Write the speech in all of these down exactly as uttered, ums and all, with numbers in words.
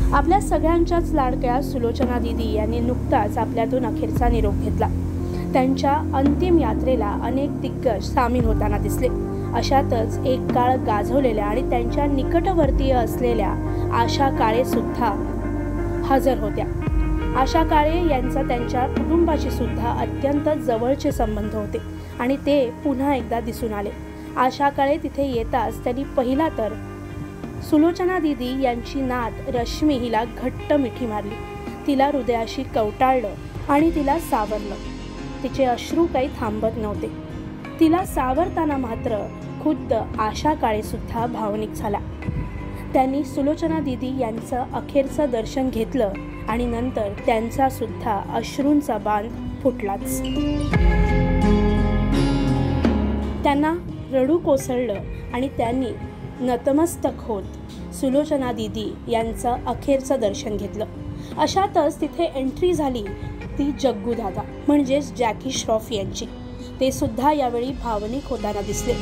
आपल्या सगळ्यांच्याच लाडक्या सुलोचना दीदी यांनी नुकताच आपल्यातून अखेरचा निरोप घेतला। त्यांच्या अंतिम यात्रेला अनेक दिग्गज सामील होताना दिसले। अशातच एक काळ गाजवलेल्या आणि त्यांच्या निकटवर्तीय असलेल्या आशा काळे सुद्धा हजर होत्या। आशा काळे यांचा त्यांच्या कुटुंबाशी सुद्धा अत्यंत जवळचे संबंध होते आणि ते पुन्हा एकदा दिसून आले। आशा काळे तिथे येताच त्यांनी पहिला तर सुलोचना दीदी यांची नात रश्मी हिला घट्ट मिठी मारली, तिला हृदयाशी कवटाळलं आणि तिला सावरलं। तिचे अश्रू काही थांबत नव्हते। तिला सावरताना मात्र खुद्द आशा काळे सुद्धा भावनिक झाला। त्यांनी सुलोचना दीदी यांचं अखेरचं दर्शन घेतलं आणि नंतर त्यांचा सुद्धा अश्रूंचा बांध फुटलाच। त्यांना रडू कोसळलं आणि त्यांनी नतमस्तक होत सुलोचना दीदी यांचं अखेरचं दर्शन घेतलं। अशातच तिथे एंट्री झाली ती जग्गू दादा म्हणजेच जॅकी श्रॉफ यांची। ते सुद्धा यावेळी भावनिक होताना दिसले।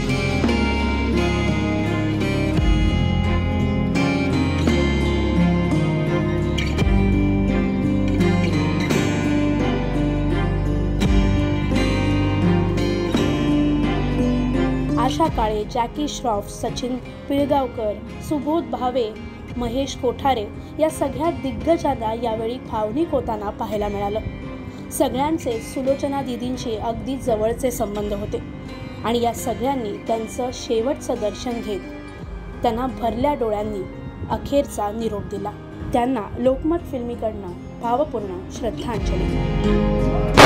आशा काळे, जॅकी श्रॉफ, सचिन पिळगावकर, सुबोध भावे, महेश कोठारे या सगळ्या दिग्गजांना यावेळी भावनिक होताना पाहायला मिळालं। सगळ्यांचे सुलोचना दीदींशी अगदी जवळचे संबंध होते आणि या सगळ्यांनी त्यांचं शेवटचं दर्शन घेत त्यांना भरल्या डोळ्यांनी अखेरचा निरोप दिला। त्यांना लोकमत फिल्मीकडनं भावपूर्ण श्रद्धांजली।